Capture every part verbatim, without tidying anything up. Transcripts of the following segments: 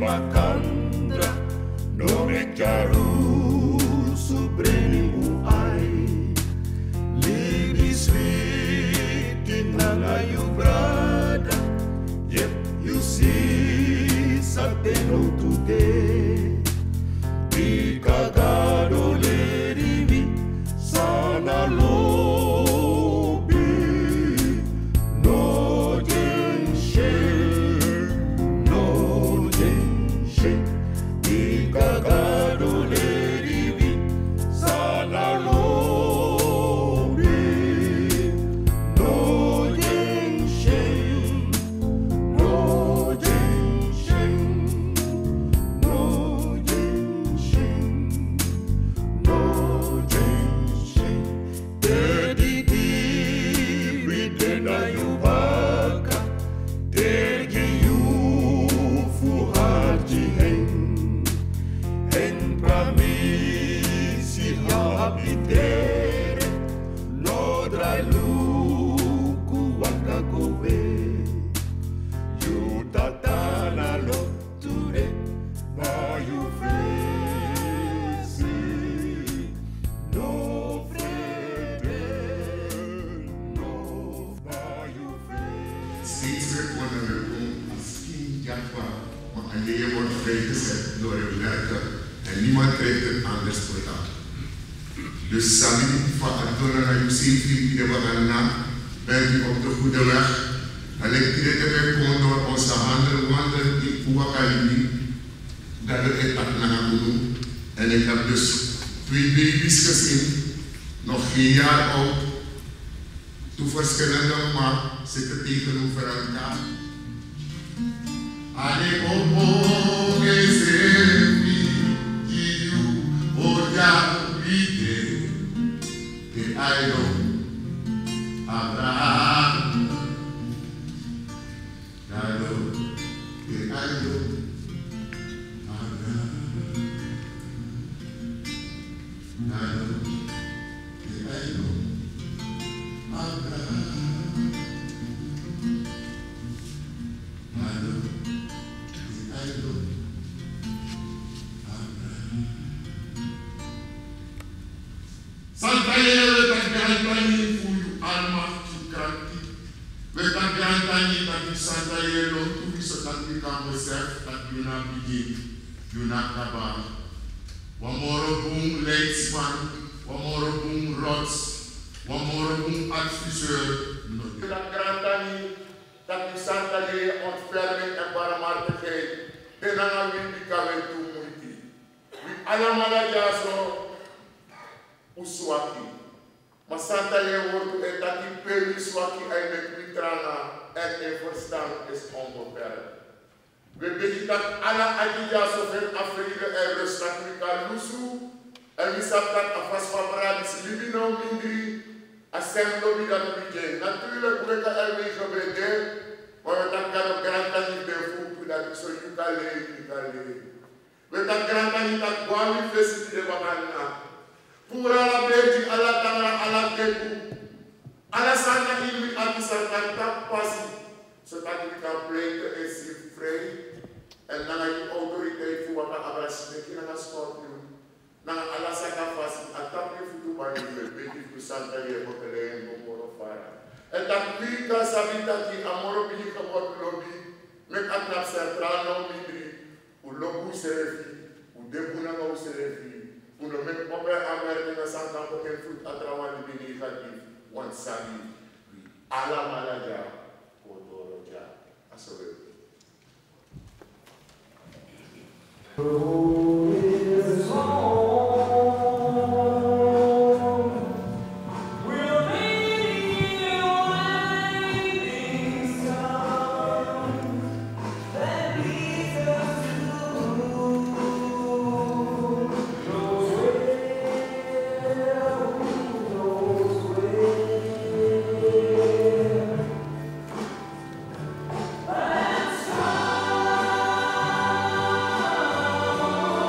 Wakandra, no me caru supreme ai. Libi sweet in nanga you brada. Yep, you see sateno today. Di cagado lady mi sana lobi. No genshe, no genshe. Di cagado lady mi sana lobi. No genshe, no genshe, no genshe, no genshe. Dedi di ridena yubaka, degi yu fuhati hen, hen pramisi habitere, no drai luku wakakowe. You tatana lo ture, ma you face. No frede, no ma you face. Steeds werd worden we als kind Java, maar alleen wordt vrijgezet door het werken en niemand krijgt het anders voor dat. Dus samen van Adona naar Yusuf die we gaan na, bent u op de goede weg. En ik zie dat we gewoon door onze handen wandelen in Uwakalibi, dat we het at naar doen. En ik heb dus twee baby's gezien, nog geen jaar oud. Toe verschillende maar zitten tegenover elkaar. Ale popo gesefi kiu oja vide de ailo Abraham Ailo de ailo Abraham Ailo de ailo Abraham Ailo de ailo Abraham Santa Yele Tagantani Fuyu Alma Tukanti. We Tagantani Tati Santa Yele Tuki Sotanti Kamosef Tati Yuna Bigi Yuna Kaba. Wamoro Boom Leidsman, Wamoro Boom Rots, Wamoro Boom Adviseur. Tagantani Tati Santa Yele ontferming en baramartigheid. Denanga Windi Kawe Tumuiti. We Alamala Jaso. Uswaki. Masanta je wordt en dat die periswaki en met witrana en in verstaan is onbeperkt. We weten dat alle adija zoveel Afrika en West-Afrika lusu en we zeggen dat afas van Bradis Libino Mindri assemblo wie dat begint. Natuurlijk we kan er mee gebeden, maar we dan kan ook granta niet de voet dat zo je kan leven, je kan leven. We dan granta niet dat Guami fesiti de Wagana. Pura la berti ala tangara ala teku ala sana ilmi ati sarkan tak pasi zodat we kan pleiten en zich vrij en dan je autoriteit voor wat abras neki na scorpion na ala saka pasi atap je futu bani me beti fu santa ye hotele en bomoro fara en tak pika sabita ki amoro bini kabot lobby met atnap sertrano midri u lobu serefi u debuna ga u serefi. Uno met opera Amerika na santa poken foot atrawan di bini khati wan sabi ala malaja kodoroja asobe. Let's go!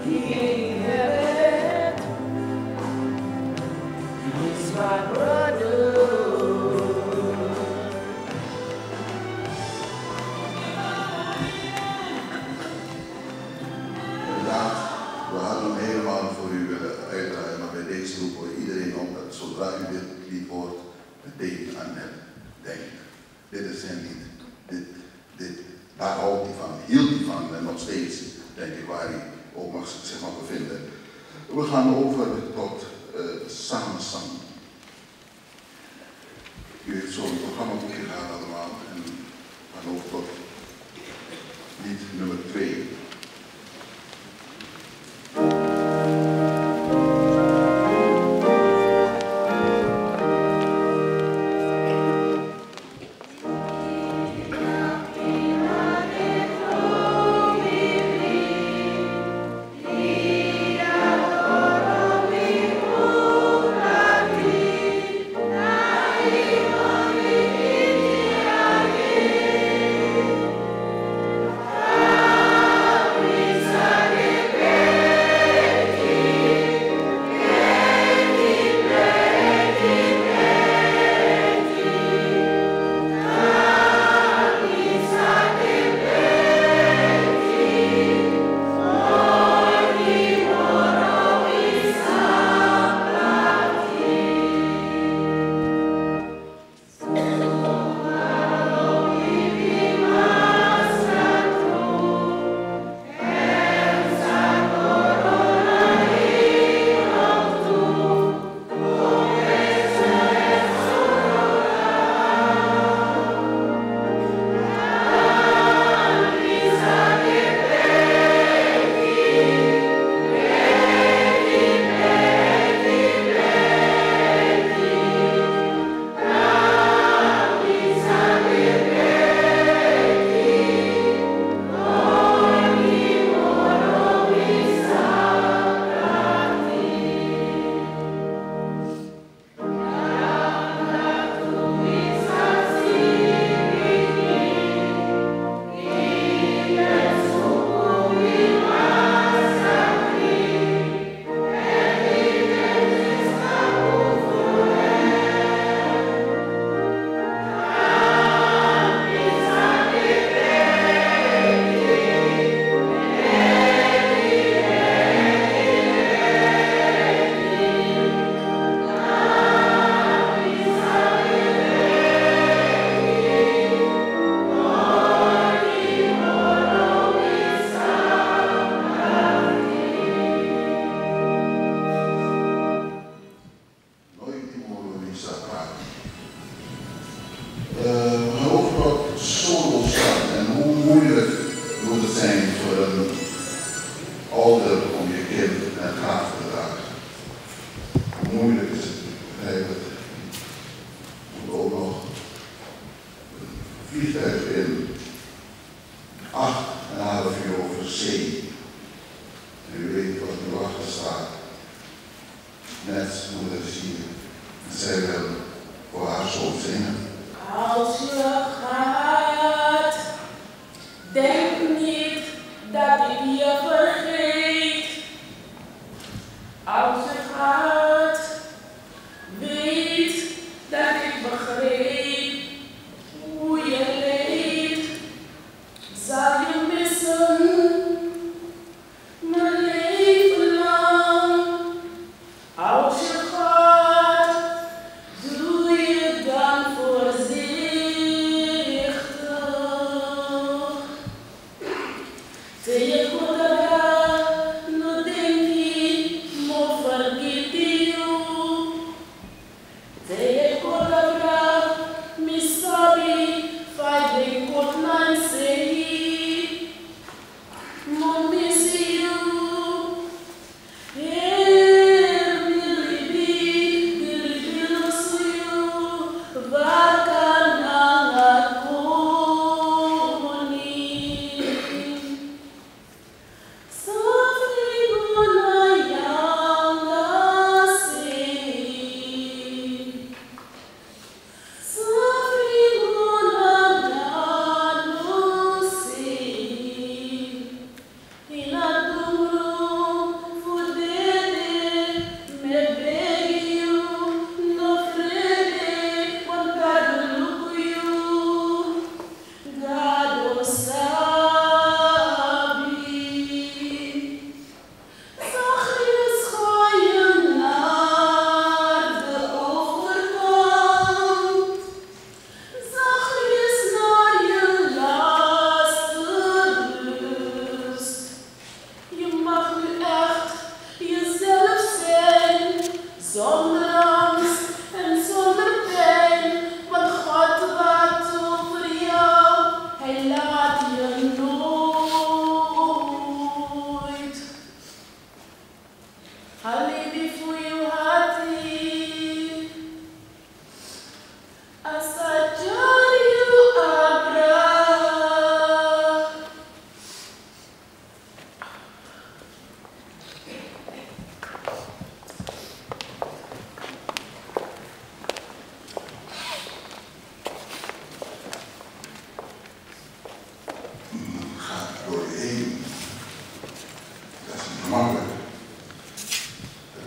Doe je dan voor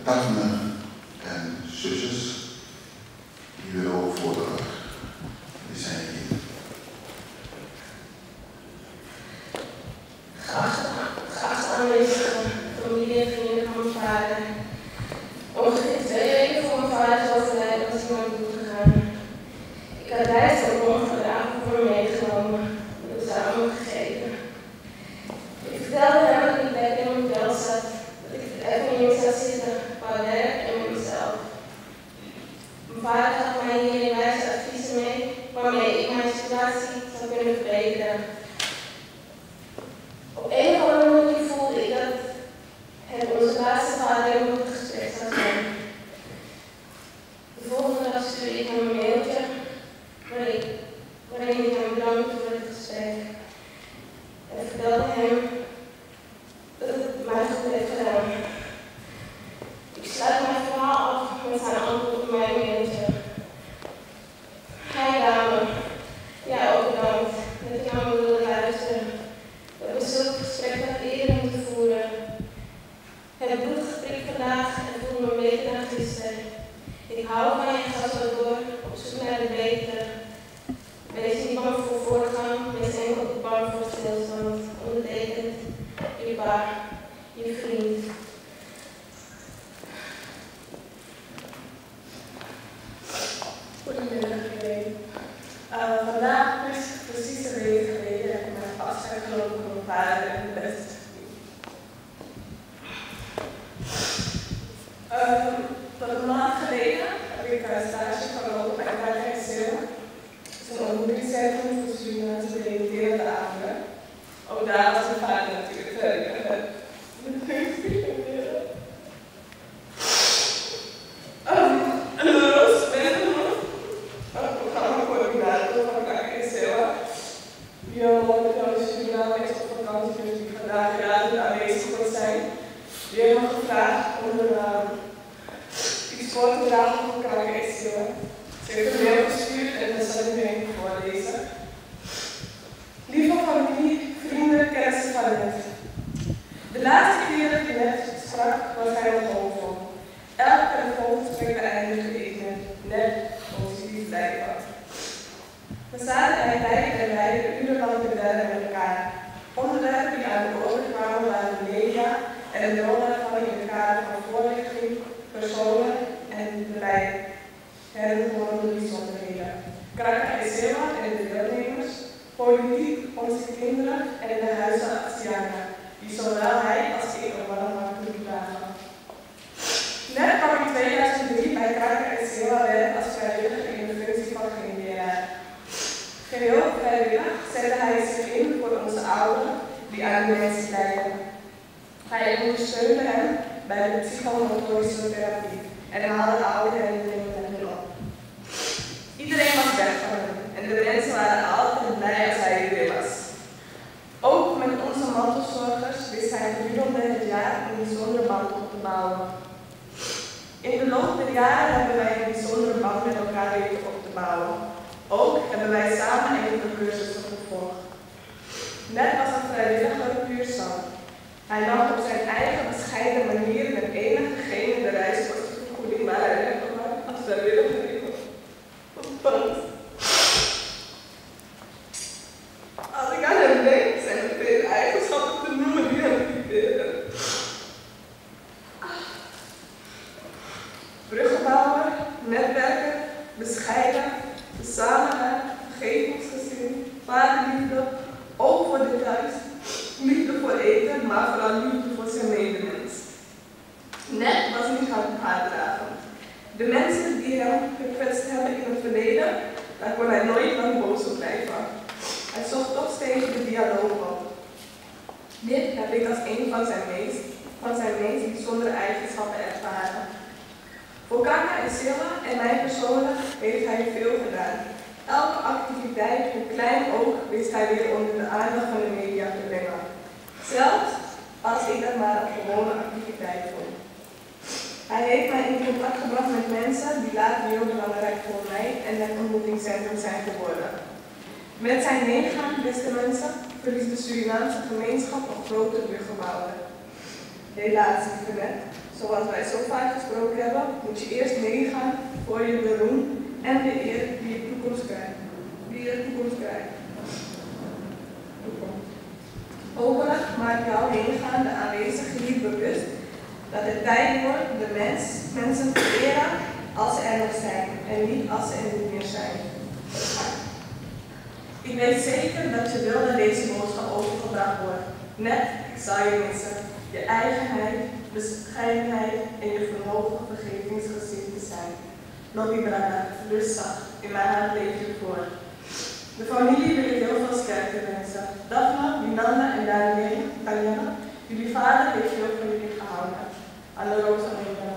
Daphne en zusjes, die willen ook voordragen. Die zijn hier. Geachte aanwezigen, familie en vrienden van mijn vader. Ongeveer twee weken voor mijn vader is overlijden was hij naar de boek gegaan. Ik had rijst en bon vandaag voor me meegenomen. Ik heb samen gegeten. Ik vertelde hem dat ik niet lekker in mijn vel zat. Dat ik even niet meer zou zitten, qua werk en met mezelf. Mijn vader gaf mij hierin wijze adviezen mee, waarmee ik mijn situatie zou kunnen verbeteren. Op een of andere manier voelde ik dat het onze laatste vader in het gesprek zou zijn. De volgende dag stuurde ik hem een mailtje waarin, waarin ik hem bedankte voor het gesprek. En vertelde hem dat het mij goed heeft gedaan. Ik sluit mijn verhaal af met zijn antwoord op mijn mailtje. Hi dame, jij ook bedankt dat je naar me wilde luisteren. We hebben zulke gesprekken nog eerder moeten voeren. Het bloed geprikt vandaag en voel me beter dan gisteren. Ik hou van je en ga zo door, op zoek naar het betere. Wees niet bang voor voortgang, wees enkel bang voor stilstand. Ondertekend, je pa, je vriend. Goedemiddag iedereen. Uh, vandaag is precies een week geleden heb ik mijn afscheid genomen van mijn vader en de beste vriend. Um, tot een maand geleden heb ik uh, stage gelopen bij Kraak Zeel. Het is een ontmoetingscentrum voor Surinaamse debuterende ouderen. Ook daar was mijn vader natuurlijk verder. Um, en de Roos Benjamin, een programmacoördinator van Kraak Zeel. Die al momenteel in Suriname is op vakantie, dus die vandaag graag aanwezig wil zijn. Die heeft me gevraagd om een uh, iets voor te dragen voor Kraak Zeel. Ze heeft een mail gestuurd en dat zal ik nu even voorlezen. Lieve familie, vrienden, kennissen van net. De laatste keren die net sprak was hij nog hoopvol. Elk telefoongesprek beëindigde ik met net positief blijkbaar. We zaten en rijden en rijden urenlang te bellen met elkaar. Onderwerpen die aan de orde kwamen waren de media en de doorgaan in het kader van voorlichting, personen en beleid. Hervormende bijzonderheden. Kraak Zeel en de deelnemers, politiek, onze kinderen en de huizen Asiana, die zowel hij als ik een belangrijke dragen. Net kwam ik in tweeduizend drie bij Kraak Zeel werk als vrijwilliger in de functie van G M R. Geheel vrijwillig zette hij zich in voor onze ouderen die aan dementie lijden. Hij ondersteunde hen bij de psychomotorische therapie en haalde oude herinneringen met hen op. Iedereen was weg van hem en de mensen waren altijd blij als hij er weer was. Ook met onze mantelzorgers wist hij gedurende het jaar een bijzondere band op te bouwen. In de loop der jaren hebben wij een bijzondere band met elkaar weten op te bouwen. Ook hebben wij samen enkele cursussen gevolgd. Net als een vrijwilliger puur zang. Hij nam op zijn eigen bescheiden manier met enige geen de reiskostenvergoeding waar hij rechtgemaakt als vrijwilliger in ontvangt. Als ik aan hem denk, zijn er veel eigenschappen te noemen die hem typeren. Bruggenbouwer, netwerker, bescheiden, samenhang, vergevingsgezin, vaderliefde, oog voor details, liefde voor eten, maar vooral liefde voor zijn medemens. Net was niet haatdragend. De mensen die hem gekwetst hebben in het verleden, daar kon hij nooit lang boos op blijven. Hij zocht toch steeds de dialoog op. Dit heb ik als een van zijn meest, van zijn meest bijzondere eigenschappen ervaren. Voor Kraak Zeel en mij persoonlijk heeft hij veel gedaan. Elke activiteit, hoe klein ook, wist hij weer onder de aandacht van de media te brengen. Zelfs als ik dat maar een gewone activiteit vond. Hij heeft mij in contact gebracht met mensen die later heel belangrijk voor mij en het ontmoetingscentrum zijn geworden. Met zijn meegaan, beste mensen, verliest de Surinaamse gemeenschap een grote bruggenbouwer. Helaas, lieve, zoals wij zo vaak gesproken hebben, moet je eerst meegaan voor je de roem en de eer die je toekomst krijgt. Die je toekomst krijgt. Toekomst. Hopelijk maakt jouw heengaande aanwezigen niet bewust dat het tijd wordt de mens, mensen te eren als ze er nog zijn en niet als ze er niet meer zijn. Ik weet zeker dat je wil dat deze boodschap overgebracht wordt. Net, ik zal je missen. Je eigenheid, bescheidenheid en je vermogen vergevingsgezind te zijn. Lobby Braga, rustig, in mijn hart leef je voor. De familie wil ik heel veel sterkte wensen. Daphne, Winanda en Daniela, jullie vader heeft veel van jullie gehouden. Aan de roos en de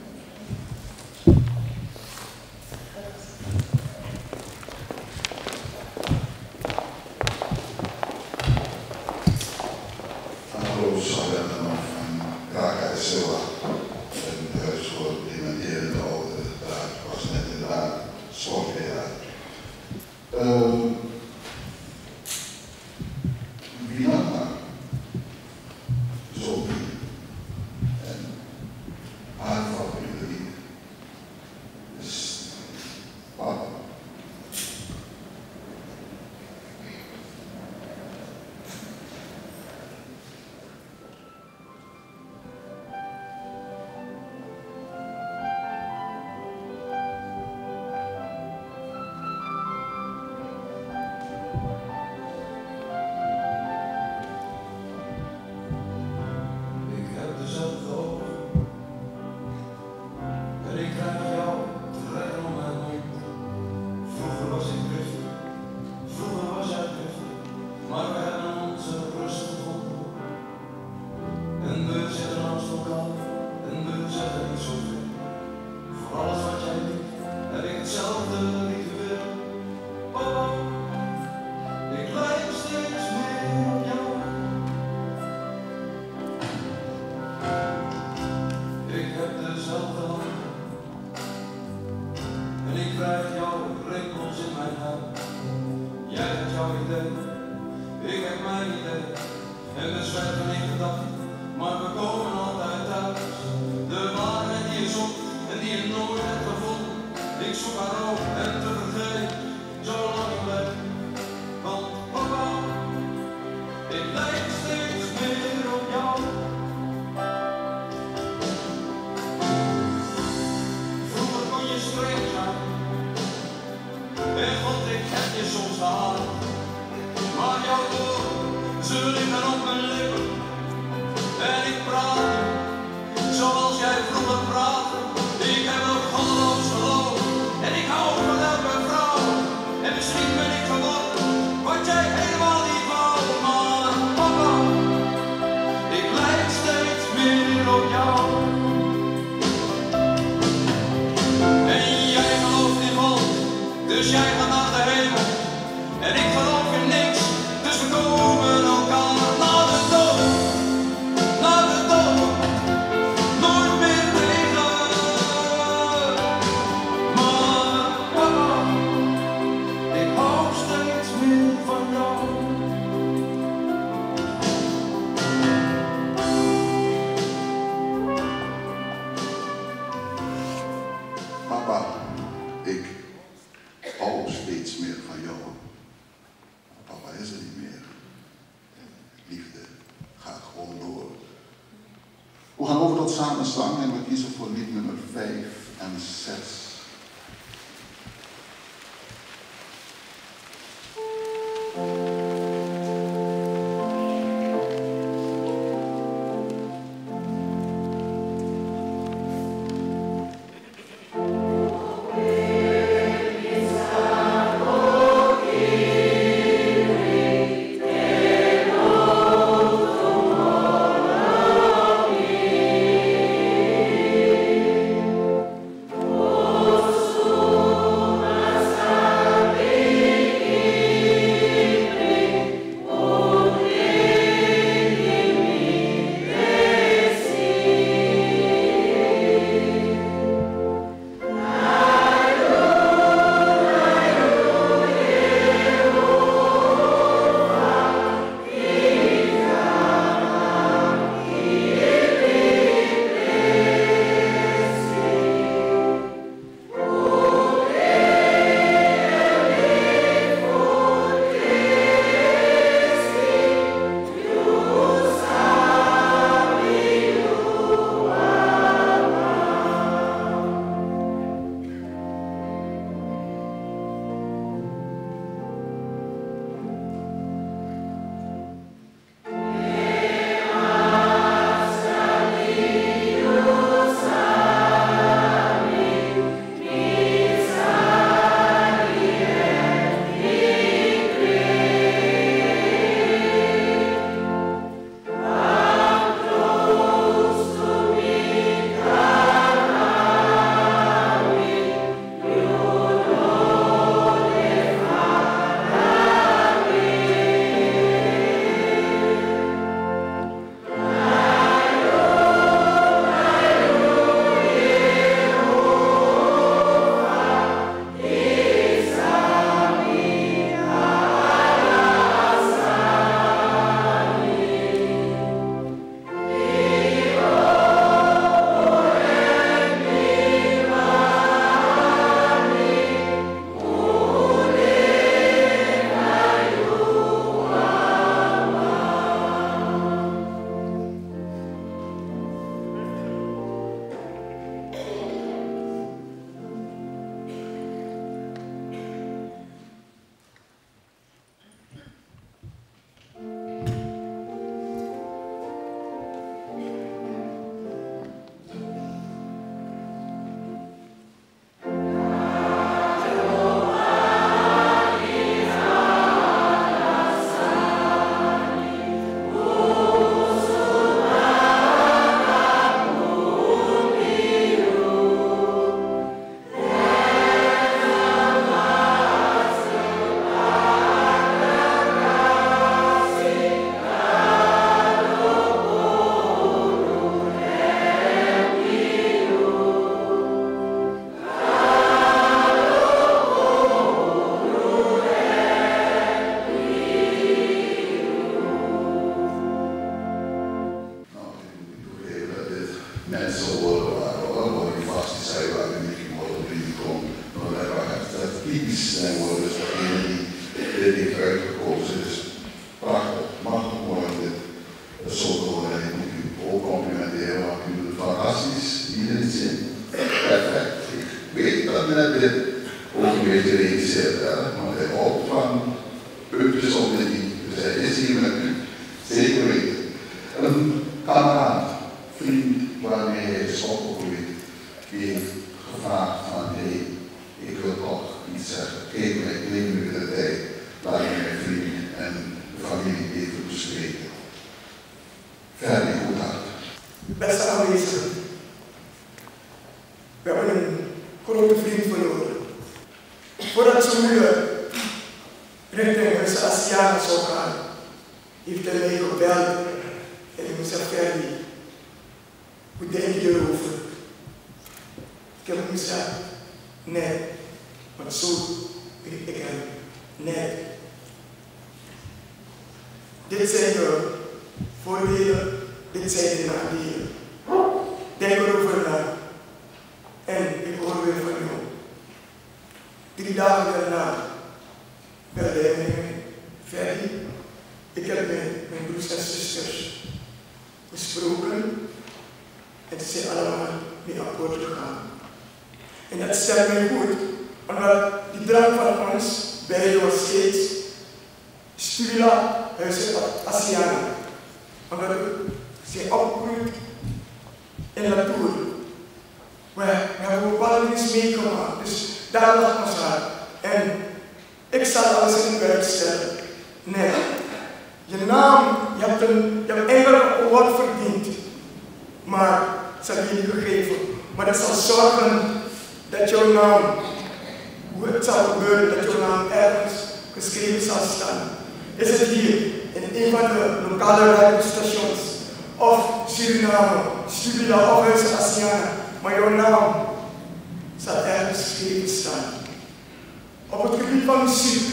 Samenzang en we kiezen voor lied nummer vijf en zes. Oh zeer erg, want hij houdt van puntjes op de i. Dus hij is hier met u. Zeker weten. Een kameraad, vriend waarmee hij is opgegroeid, die heeft gevraagd van hé, hey, ik wil toch iets zeggen. Geef mij twee minuten de tijd. Laat mij mijn vrienden en de familie even bespreken. Verder goed hart. Beste aanwezigen, we hebben een grote vriend verloren. Voordat zijn moeder richting Huis Asiana zou gaan, heeft hij mij gebeld en ik moest zeggen, Ferdi, hoe denk je erover? Ik heb hem gezegd, nee, want zo weet ik hem, nee. Dit zijn de voordelen, dit zijn de nadelen. Denk erover na. En ik hoor weer van jou. Drie dagen daarna belde hij mij, Ferdi, ik heb mijn, mijn broers en zusters gesproken en ze zijn allemaal mee akkoord gegaan. En dat stelt mij goed, omdat die drang van ons beiden was steeds Stula, Huis Asiana. Omdat zij opgroeit in Latour. We hebben bepaalde dingen meegemaakt, dus daar lag ons haar. En ik zal alles in werk stellen. Nee, je naam, je hebt, een, je hebt eigenlijk een woord verdiend, maar ze hebben je niet gegeven. Maar dat zal zorgen dat jouw naam, hoe het zal gebeuren, dat jouw naam ergens geschreven zal staan. Is het hier in een van de lokale radiostations, of Suriname, Stubila of Huis Asiana, maar jouw naam zal ergens geschreven staan. Op het gebied van muziek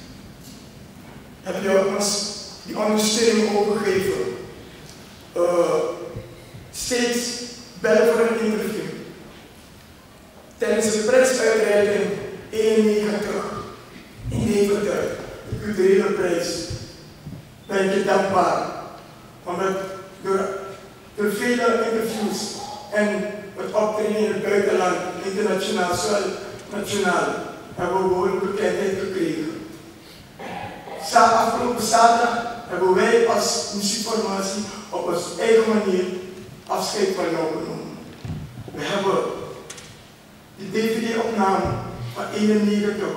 heb je ons die ondersteuning overgegeven. Uh, steeds bellen voor een interview. Tijdens de prijsuitreiking eenennegentig in Deventer, de culturele prijs, ben ik je dankbaar. Omdat door, door vele interviews en het optreden in het buitenland, internationaal, zowel nationaal, hebben we behoorlijk bekendheid gekregen. Afgelopen zaterdag hebben wij als muziekformatie op onze eigen manier afscheid van jou genomen. We hebben de D V D-opname van eenennegentig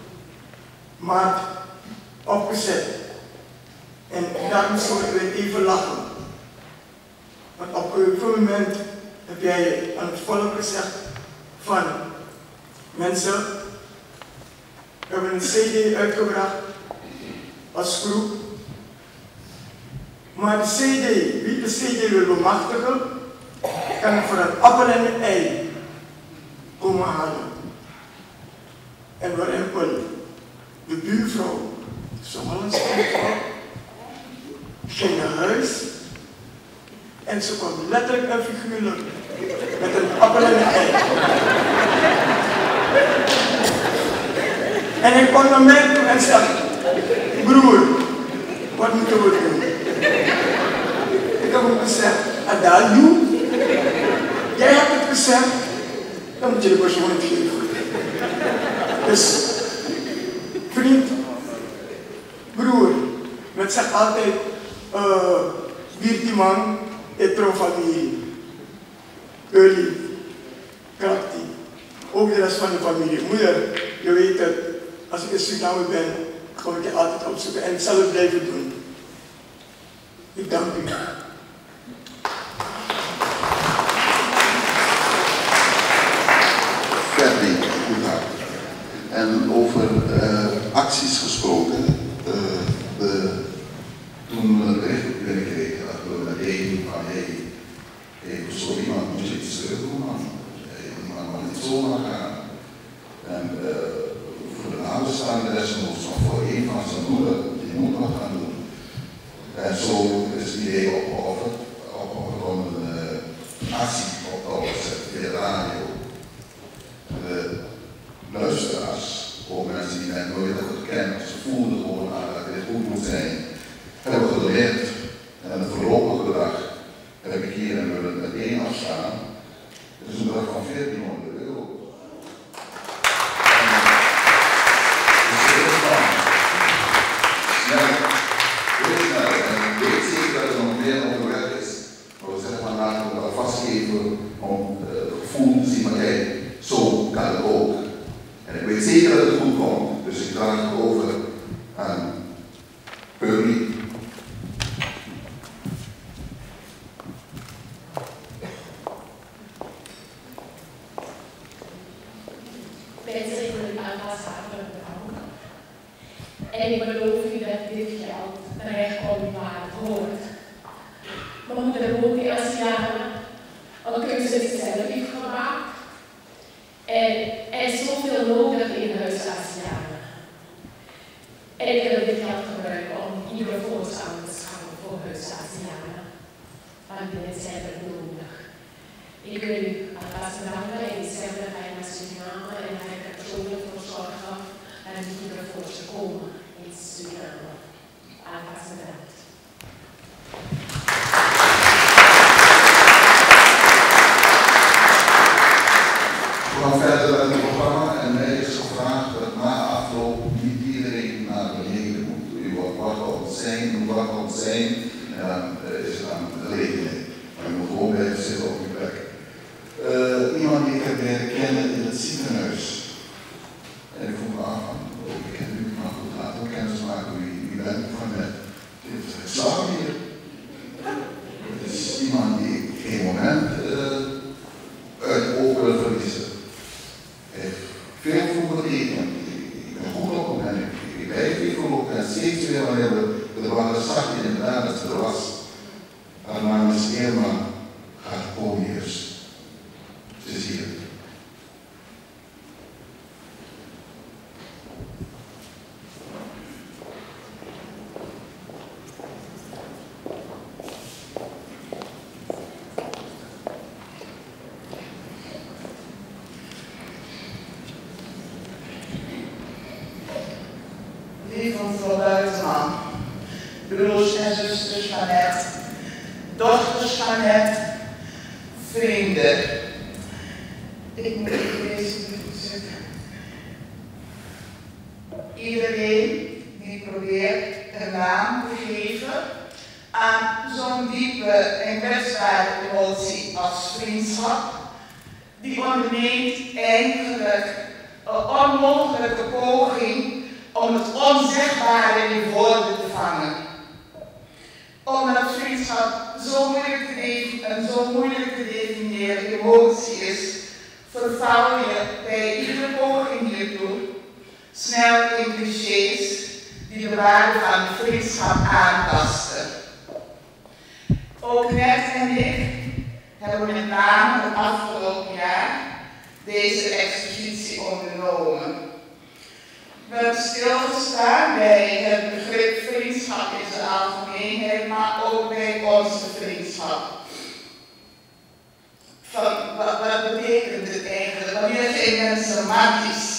maart opgezet. En daar moesten we even lachen. Want op een gegeven moment heb jij aan het volk gezegd van mensen, we hebben een C D uitgebracht als groep. Maar de C D, wie de C D wil bemachtigen, kan voor een appel en een ei komen halen. En waarin de buurvrouw, zo'n Hollandse buurvrouw, ging naar huis en ze kwam letterlijk en figuurlijk met een appel en een ei. En hij kwam naar mij toe en zei, broer, wat moeten we doen? Ik heb hem gezegd, Adalju, jij hebt het gezegd, dan moet je de persoon het geven. Dus, vriend, broer, men zegt altijd, uh, wie die man, het trouw familie. Jullie, krachtig, ook de rest van de familie. Moeder, je weet het, als ik in Suriname ben, kom ik je altijd opzoeken en ik zal het blijven doen. Ik dank u. Ferdi, goed hart. En over uh, acties gesproken, uh, de, toen we een bericht binnenkregen, dat we meteen van hé, hey, hey, zo iemand moet je iets terug doen, man. Hey, iemand mag niet zomaar gaan. En uh, voor de nabestaande desnoods nog voor een van zijn moeder, die moet wat gaan doen. En zo is het idee opgeofferd, om een uh, actie op te opzetten via de radio. De luisteraars, ook mensen die mij nooit hebben gekend, ze voelden gewoon aan dat dit goed moet zijn, hebben gedoneerd. En het voorlopige bedrag heb ik hier en we meteen afstaan. Het is een bedrag van veertienhonderd euro. geven om uh, het gevoel te zien van hey, zo kan het ook. En ik weet zeker dat het goed komt, dus ik draag het over aan Pearlie. Mensen, ik wil u alvast hartelijk bedanken. En ik beloof u dat dit geld terecht komt waar het hoort. We moeten ook die Azianen een keuze zelf heeft gemaakt. En er is zoveel nodig in huis Azianen. En ik wil dit geld gebruiken om iedere voorts aan te schaffen voor huis Azianen. Want dit zijn er nodig. Ik wil u alvast bedanken in december ga je naar Suriname en ga ik er persoonlijk voor zorgen dat er iedere voorts komen in Suriname. Alvast bedankt. We gaan verder met het programma en mij is gevraagd dat na afloop niet iedereen naar beneden moet. U wordt wachten op het zijn, u wacht op het zijn en dan uh, is het aan de rekening. Maar u moet gewoon blijven zitten op uw plek. Uh, iemand die ik heb leren kennen in het ziekenhuis. En ik vroeg me af van, oh, ik ken u, maar goed, laten we kennis maken wie u bent van net. Ik slaap hier. Het is iemand die ik geen moment uh, uit de ogen wil verliezen. Hij heeft veel voor betekend. Ik ben goed op hem en ik blijf hier voor op en steeds weer wanneer we de wagen zag je inderdaad dat ze er was. Haar naam is Irma Garponius. Ze is hier. Lieve mevrouw Buitenman, broers en zusters van het, dochters van het, vrienden. Ik moet even deze zitten. Iedereen die probeert een naam te geven aan zo'n diepe en kwetsbare emotie als vriendschap, die onderneemt eigenlijk een onmogelijke poging om het onzegbare in woorden te vangen. Omdat vriendschap zo moeilijk te definiëren, een zo moeilijk te definiëren emotie is, verval je bij iedere poging hiertoe snel in clichés die de waarde van vriendschap aantasten. Ook Net en ik hebben met name het afgelopen jaar deze expositie ondernomen. We hebben stilgestaan bij het begrip vriendschap in zijn algemeenheid, maar ook bij onze vriendschap. Van, wat, wat betekent het eigenlijk? Wanneer zijn mensen magisch?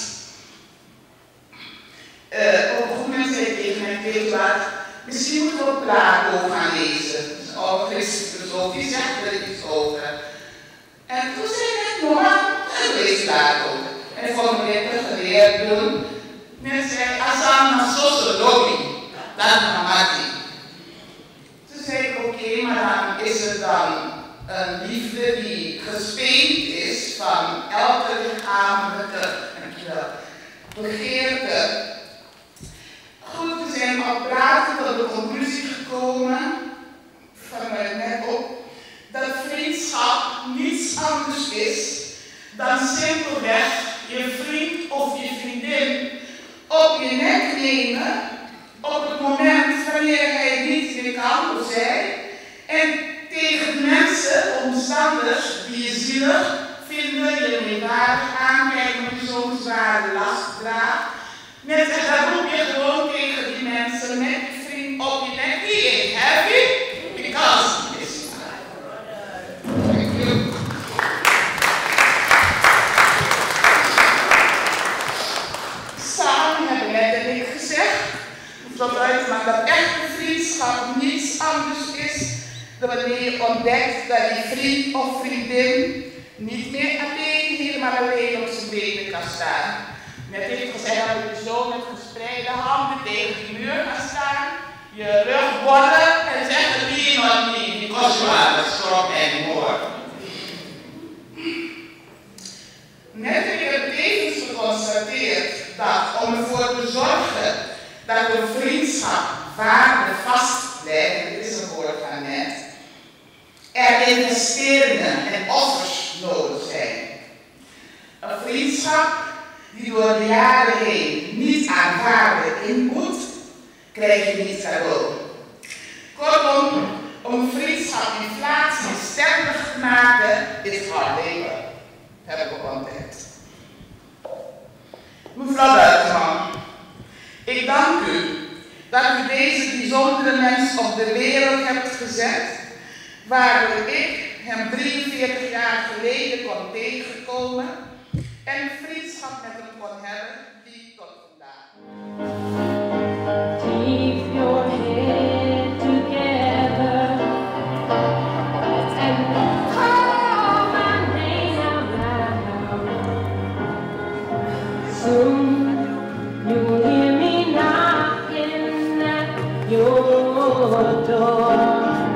Uh, op een goed moment zei ik tegen mijn tweeklaat, misschien moeten we Plato gaan lezen. Dus een oude christelijke filosoof, die zegt er iets over. En toen zei ik, normaal, ik lees Plato. En formuleerde de geleerden. Men zei, Asana Sosologi, dat is Mamati. Toen zei ik, oké, okay, maar dan is het dan een liefde die gespeend is van elke lichamelijke begeerte. Goed, we zijn op praten tot de conclusie gekomen, vanuit net op, dat vriendschap niets anders is dan simpelweg je vriend of je vriendin op je nek nemen op het moment wanneer hij niet meer kan of zij en tegen de mensen, omstanders die je zielig vinden, je meewaardig aankijken met je zo'n zware last draagt. Net en dan roep je gewoon tegen die mensen met je vriend op je nek, die is happy because it's Thank you. Samen hebben Net en ik gezegd, mevrouw Buitenman, dat echte vriendschap niets anders is dan wanneer je ontdekt dat die vriend of vriendin niet meer alleen, helemaal alleen op zijn benen kan staan. Net heeft gezegd dat je zo met gespreide handen tegen die muur kan staan, je rug bollen en zeggen wie nog niet, because you are the strong anymore. ervoor te zorgen dat een vriendschap waardevast blijft, dat is een woord van net, er investeringen en offers nodig zijn. Een vriendschap die door de jaren heen niet aan waarde inboet, krijg je niet cadeau. Kortom, om een vriendschap inflatiebestendig te maken, is hard leven. Heb ik ontdekt. Mevrouw Buitenman, ik dank u dat u deze bijzondere mens op de wereld hebt gezet, waardoor ik hem drieënveertig jaar geleden kon tegenkomen en vriendschap met hem kon hebben die tot vandaag. Keep your head together and call my name out loud. Soon you'll hear me knocking at your door.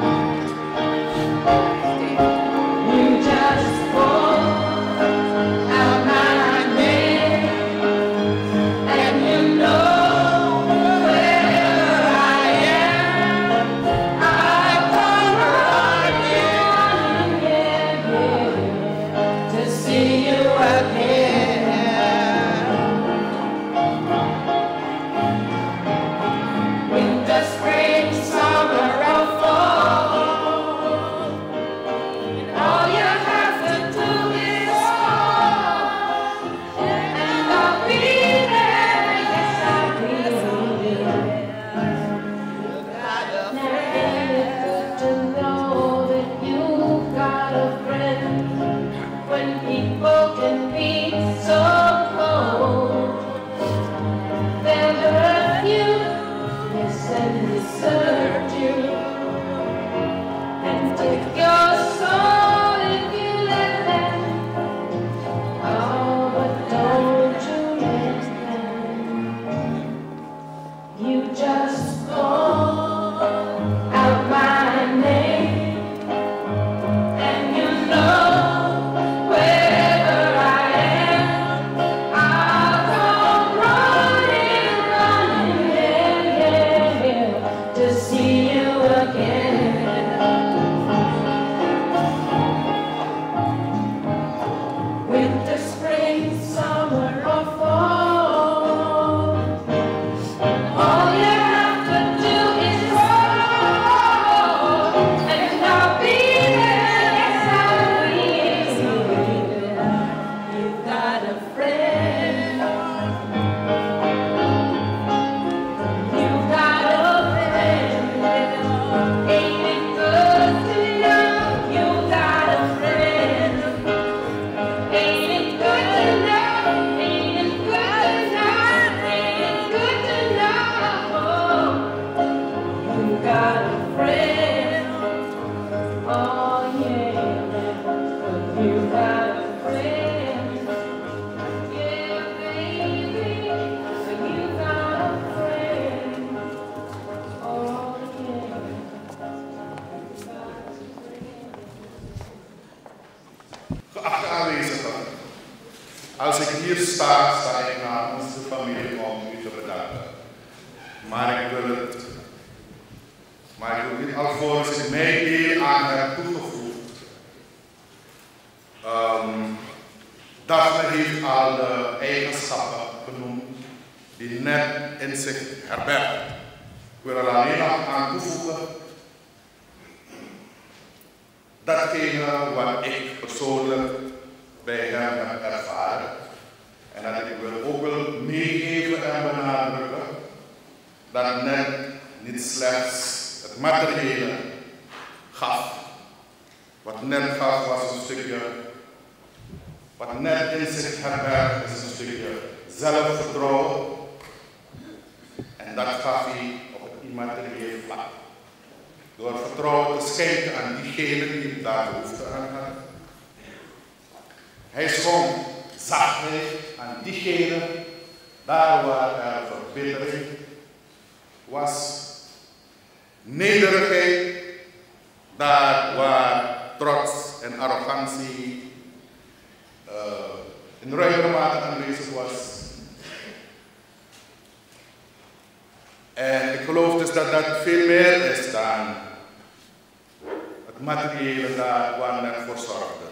You just call out my name, and you know where I am. I come running, yeah, yeah, to see you again. Winter, spring, summer, or fall, and all you have to do is call, and I'll be there. Yes, I will. Now it's good to know that you've got a friend when people can be so cold. They'll hurt you, yes, and desert you, and take your soul if you let them. Oh, but don't you let them. You just call out my name, and you know wherever I am, I'll come running, running, yeah, yeah, to see you again. Winter, spring, summer, or fall, all you have to do is call, and I'll be there. Yes, I will. You've got a friend. You've got a friend. Ain't it good to know you've got a friend? Ain't it good to know? Ain't it good to know? Ain't it good to know you got a friend? Oh yeah, you got a friend. Yeah, baby, you got a friend. Oh yeah, you got a friend. Geachte aanwezigen, als ik hier sta, sta ik namens de familie om u te bedanken. Maar ik wil het, maar ik wil niet alvorens ik mijn deel aan heb toegevoegd. Um, Daphne heeft al de eigenschappen genoemd die net in zich herbergen. Ik wil er alleen nog aan toevoegen datgene wat ik persoonlijk bij hem heb ervaren. En dat ik wil ook wil meegeven en benadrukken dat net niet slechts het materiële gaf. Wat net gaf was een stukje, wat net in zich herbergt is een stukje zelfvertrouwen. En dat gaf hij op het immateriële vlak. Door vertrouwen te schenken aan diegenen die daar behoefte aan hadden. Hij schonk zachtheid aan diegenen daar waar er verbittering was. Nederigheid daar waar trots en arrogantie uh, in ruimere mate aanwezig was. En ik geloof dus dat dat veel meer is dan het materiële daar waar net voor zorgde.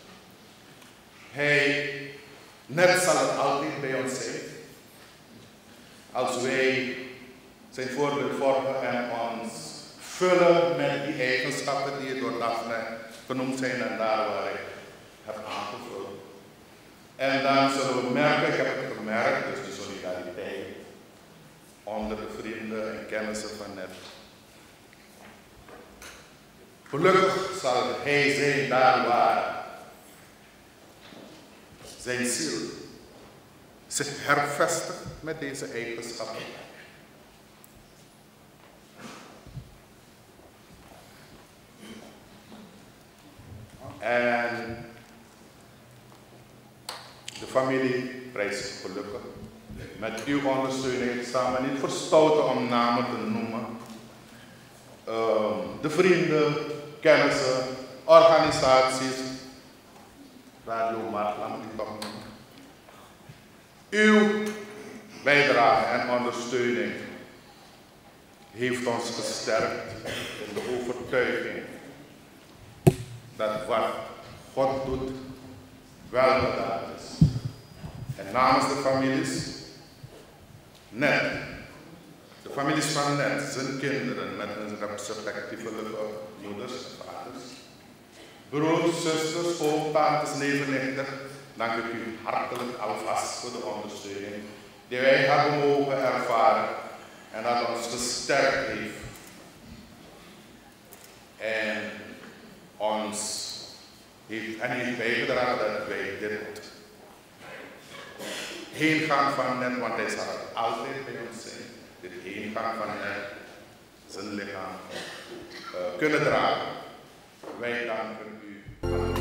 Hij, net zal het altijd bij ons zijn. Als wij zijn voorbeeld volgen en ons vullen met die eigenschappen die door Daphne genoemd zijn en daar waar ik heb aangevuld. En dan zullen we merken, ik heb het gemerkt, dus die solidariteit onder de vrienden en kennissen van net. Gelukkig zal hij zijn daar waar zijn ziel zich hervestigt met deze eigenschappen. En de familie prijst zich gelukkig. Met uw ondersteuning staan we niet verstoten om namen te noemen. Um, de vrienden, kennissen, organisaties, Radio Maatland, die toch noemen. Uw bijdrage en ondersteuning heeft ons gesterkt in de overtuiging dat wat God doet wel gedaan is. En namens de families, net, de families van net, zijn kinderen met hun respectievelijke moeders en vaders, broers, zusters, oom, tantes, neven, nichten, dank ik u hartelijk alvast voor de ondersteuning die wij hebben mogen ervaren en dat ons gesterkt heeft. En ons heeft, en heeft bijgedragen dat wij dit heengaan van net, want hij zal altijd bij ons zijn, dit heengaan van net, zijn lichaam uh, kunnen dragen. Wij danken u allen.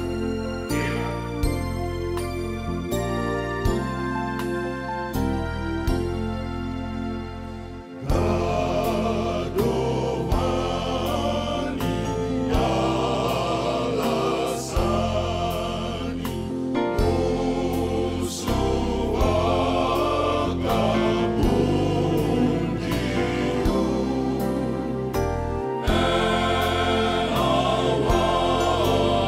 Oh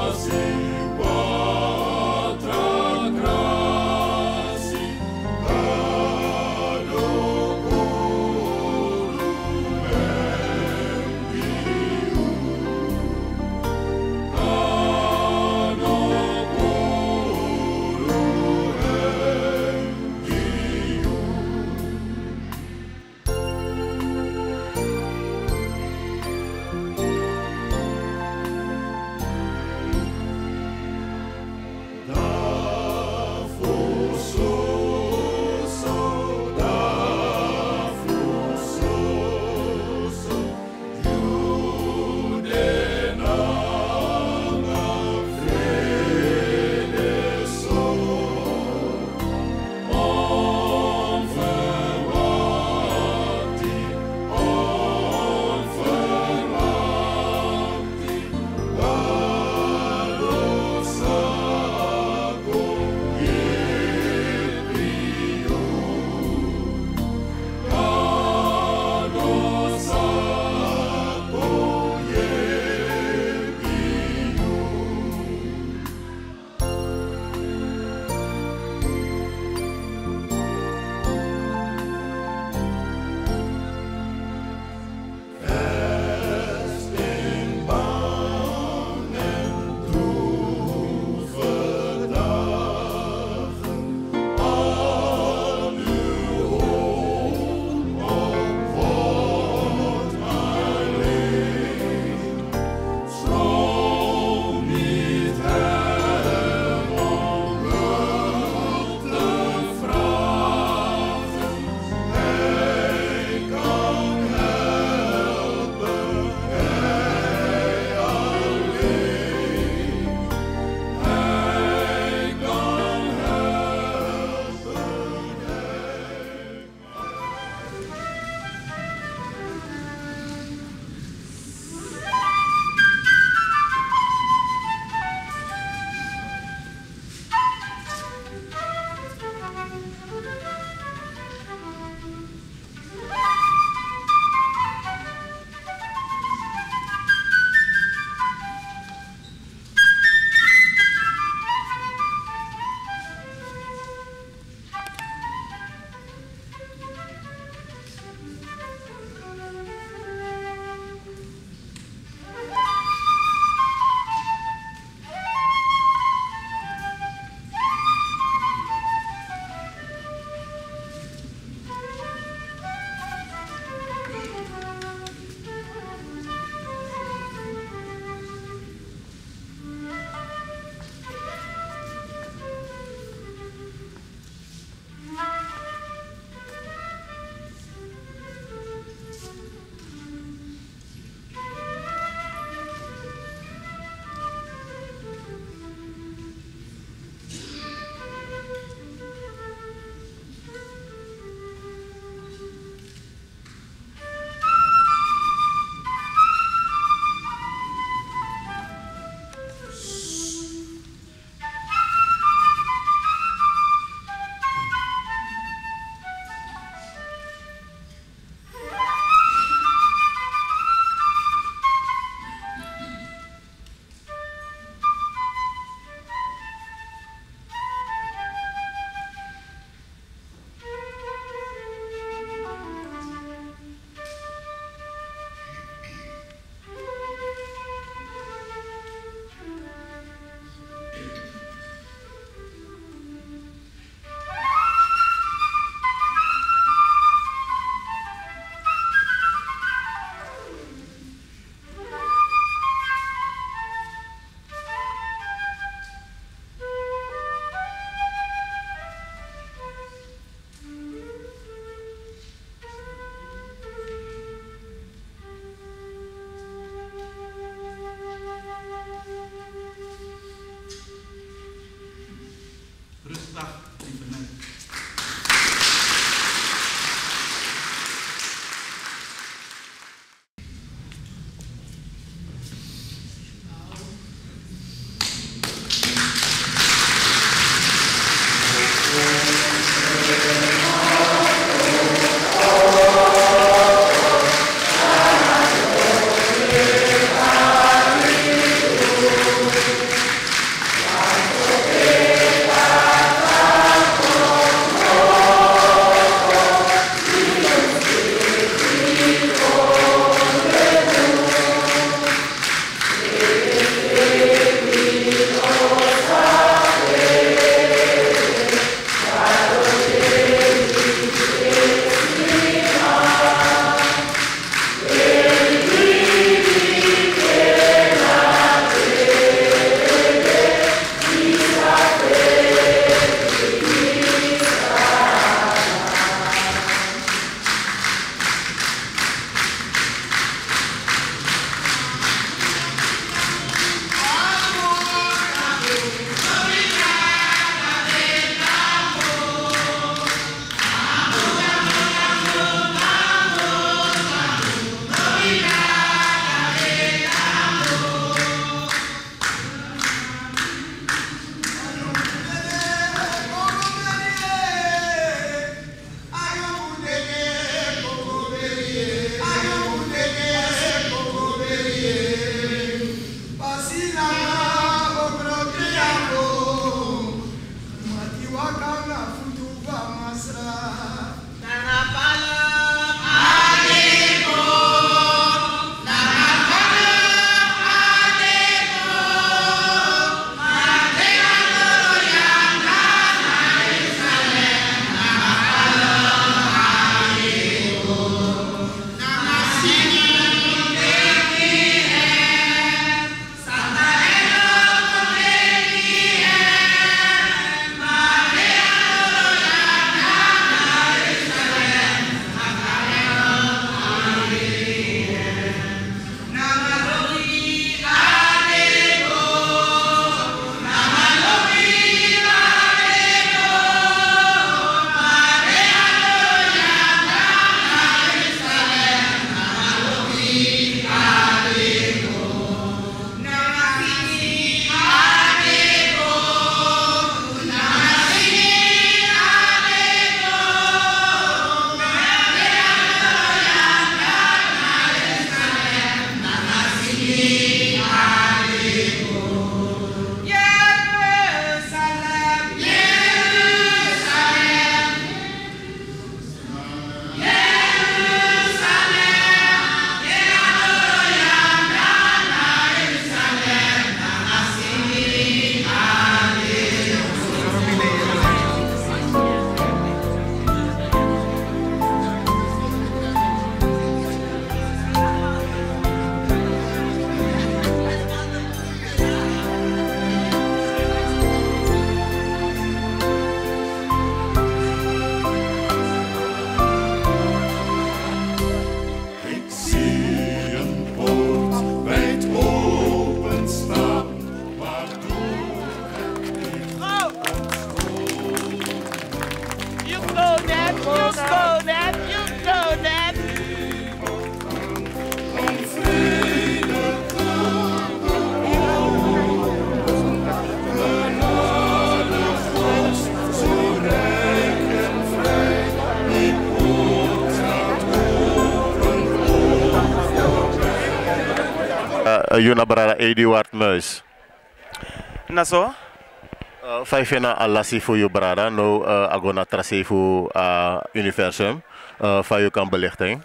Yuna brada Eduard Muis. Na so? Uh, Vijf jaar alassi voor je brada, nou uh, agona tracé voor uh, universum, uh, van je kan belichting.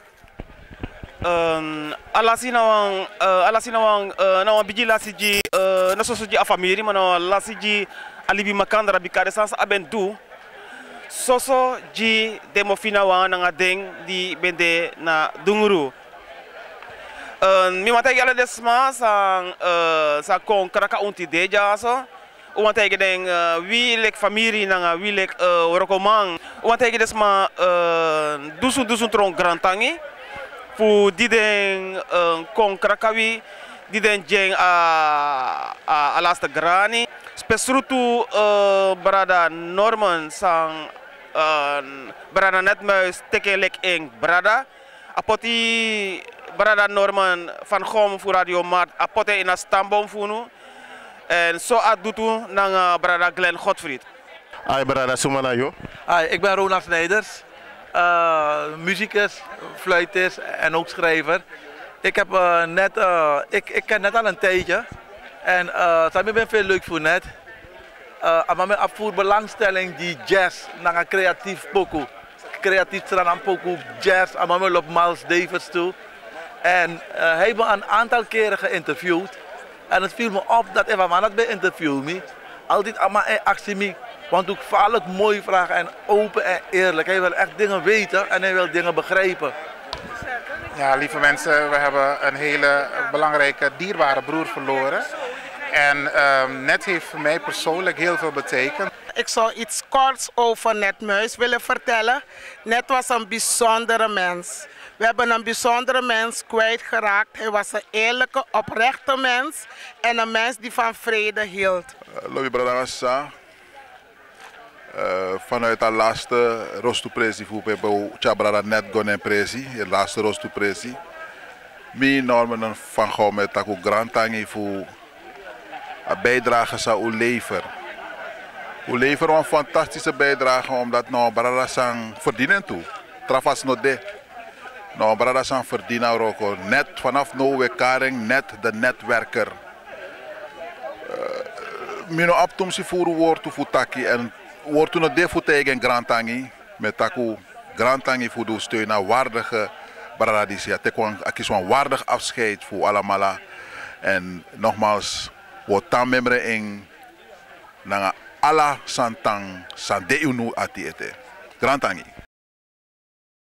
Um, alassi na wang, uh, alassi na wang, uh, na wang biji lasi ji, uh, na so so ji afamiri, maar na lasi ji alibi makandra bikade sans aben du. Soso ji demofina wang na ngadeng di bende na dunguru. Uh, mi matay gala desma sang uh, sa kon kraka unti deja so. O matay gedeng uh, wi lek famiri nanga wi lek uh, rokomang. O matay gedesma uh, dusun dusun tron grantangi. Fu diden uh, kon kraka wi diden jeng a uh, alasta grani. Spesrutu uh, brada Norman sang uh, brada Netmuis teke lek eng brada. Apoti brada Norman van Gom voor Radio Mart apote in een stambom funu en zo adutu naar brada Glenn Godfried. Hi brada, sumana yo. Hi, ik ben Ronald Snijders, uh, muzikus, fluitist en ook schrijver. Ik heb uh, net, uh, ik, ik ken net al een tijdje en uh, ik ben veel leuk voor net. Uh, maar mijn afvoer belangstelling die jazz naar een creatief pokoe, creatief aan pokoe jazz, maar mijn op Miles Davis toe. En uh, hij heeft me een aantal keren geïnterviewd. En het viel me op dat hij van het bij interview me altijd allemaal in actie me. Want ik vaarlijk mooi vragen en open en eerlijk. Hij wil echt dingen weten en hij wil dingen begrijpen. Ja, lieve mensen, we hebben een hele belangrijke, dierbare broer verloren. En uh, Net heeft voor mij persoonlijk heel veel betekend. Ik zou iets korts over Netmuis willen vertellen. Net was een bijzondere mens. We hebben een bijzondere mens kwijtgeraakt. Hij was een eerlijke, oprechte mens en een mens die van vrede hield. Lobby Bradangasa. Vanuit de laatste rostoepresi voor Pepe Chabrada net gonen presi, de laatste rostoepresi. Mi normen van Gom met taku grantangi voor een bijdrage aan uw lever. Uw lever een fantastische bijdrage omdat nou Brada sang verdienen toe. Trafas no de. Nou, Brada San Ferdina Roko, net vanaf nou we karing, net de netwerker. Uh, Mino aptum si furu woord voor taki en woord toen de voor tegen Grantangi met taku Grantangi voor de steun naar waardige Brada Disia. Tekwan akis een waardig afscheid voor allemaal. En nogmaals, wat tam membre in nanga alla santang sande unu ati ete. Grantangi.